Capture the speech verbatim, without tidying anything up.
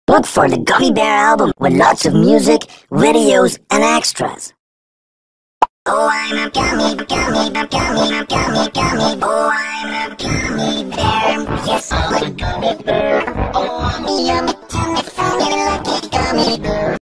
Look for the Gummy Bear album with lots of music, videos, and extras. Oh, I'm a gummy, gummy, gummy, gummy, gummy, gummy. Oh, I'm a gummy bear. Yes, I'm a gummy bear. Oh, I'm a yummy, yummy, funny, lucky gummy bear.